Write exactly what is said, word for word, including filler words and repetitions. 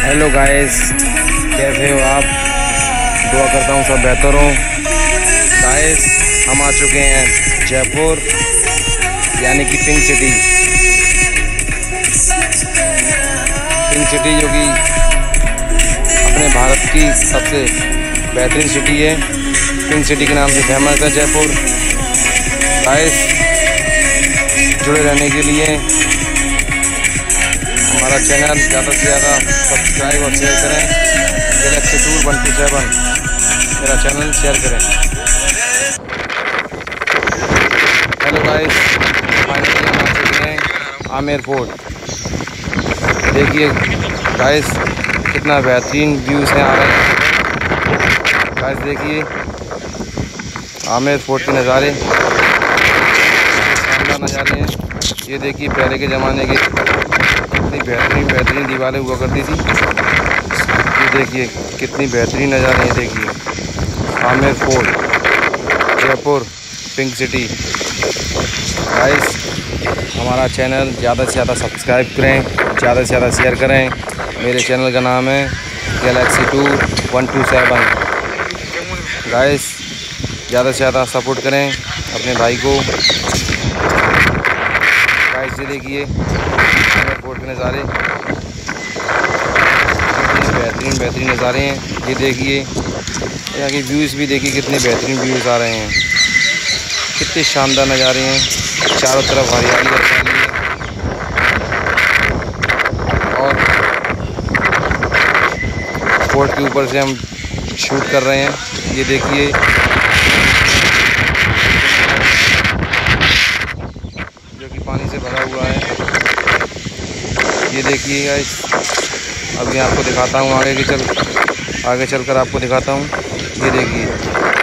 Hello guys, कैसे हो आप? दुआ करता हूँ सब बेहतर हो। गाइस, हम आ चुके हैं जयपुर, यानी कि पिंक सिटी। पिंक सिटी जो कि अपने भारत की सबसे बेहतरीन सिटी है। पिंक सिटी के नाम से फेमस है जयपुर। गाइस, जुड़े रहने के लिए हमारा चैनल ज़्यादा से ज़्यादा सब्सक्राइब और शेयर करें। Galaxy tour one two seven मेरा चैनल शेयर करें। हेलो गाइस, फाइनली हम आ चुके हैं आमेर फोर्ट। देखिए गाइस, कितना बेहतरीन व्यूज़ हैं आ रहे हैं। गाइस देखिए आमेर फोर्ट के नज़ारे, शानदार नज़ारे हैं। ये देखिए पहले के ज़माने की कितनी बेहतरीन बेहतरीन दीवारें हुआ करती थी। ये देखिए कितनी बेहतरीन नज़ारे हैं। देखिए Amer fort, Jaipur, pink city. Guys, हमारा चैनल ज़्यादा से ज़्यादा सब्सक्राइब करें, ज़्यादा से ज़्यादा शेयर करें। मेरे चैनल का नाम है galaxy tour one two seven. Guys, ज़्यादा से ज़्यादा सपोर्ट करें अपने भाई को। गाइस ये देखिए आमेर फोर्ट के नज़ारे, कितने बेहतरीन बेहतरीन नज़ारे हैं। ये देखिए यहाँ के व्यूज़ भी देखिए, कितने बेहतरीन व्यूज़ आ रहे हैं। कितने शानदार नज़ारे हैं। चारों तरफ हरियाली हरियाली है। और फोर्ट के ऊपर से हम शूट कर रहे हैं। ये देखिए जो कि पानी से भरा हुआ है। ये देखिए गाइस, अभी आपको दिखाता हूँ आगे के चल आगे चलकर आपको दिखाता हूँ। ये देखिए